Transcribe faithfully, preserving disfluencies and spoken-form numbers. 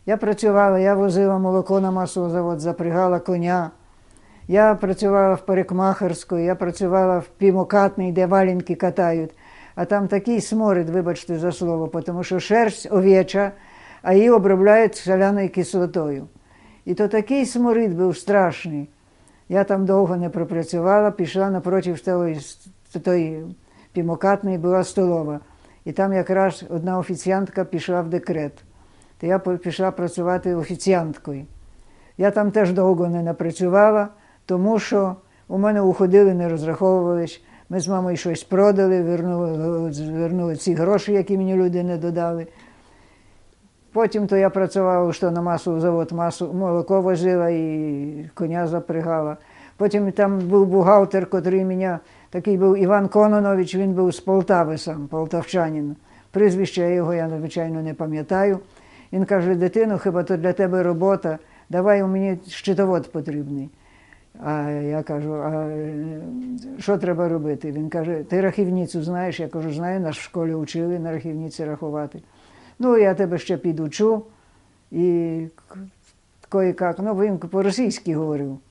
Я працювала, я возила молоко на маслозавод, запрягала коня. Я працювала в парикмахерську, я працювала в півмокатний, де валенки катають. А там такий сморід, вибачте за слово, тому що шерсть овеча, а її обробляють соляною кислотою. І то такий сморід був страшний. Я там довго не пропрацювала, пішла напроти тої, тої півмокатної, була столова. І там якраз одна офіціантка пішла в декрет. То я пішла працювати офіціанткою. Я там теж довго не напрацювала, тому що у мене уходили, не розраховувались. Ми з мамою щось продали, вернули, вернули ці гроші, які мені люди не додали. Потім то я працювала, що на маслозавод, масло, молоко возила і коня запрягала. Потім там був бухгалтер, який мене, такий був Іван Кононович, він був з Полтави сам, полтавчанин. Прізвище його я, звичайно, не пам'ятаю. Він каже: дитино, хіба то для тебе робота, давай, у мені щитовод потрібний. А я кажу: а що треба робити? Він каже: ти рахівницю знаєш? Я кажу: знаю, нас в школі вчили на рахівниці рахувати. Ну, я тебе ще підучу. І кое-як, ну, він по-російськи говорив.